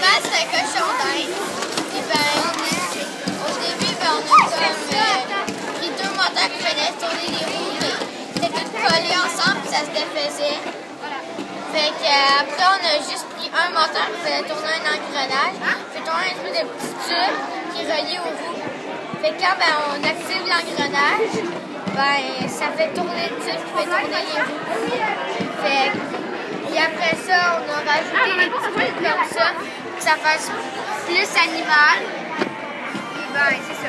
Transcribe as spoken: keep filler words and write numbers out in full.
base, c'est un cochon d'Inde. Et ben, au début, ben, on a comme euh, pris deux moteurs qui faisaient tourner les roues. C'était tout collé ensemble, puis ça se défaisait. Fait que, euh, après, on a juste pris un moteur qui faisait tourner un engrenage. Fait tourner un espèce de petit tube qui est relié aux roues. Fait que quand ben, on active l'engrenage, ben, ça fait tourner le tube qui fait tourner les roues. Fait puis après ça, on a rajouté des petits trucs comme ça, pour que ça fasse plus animal. Et ben, c'est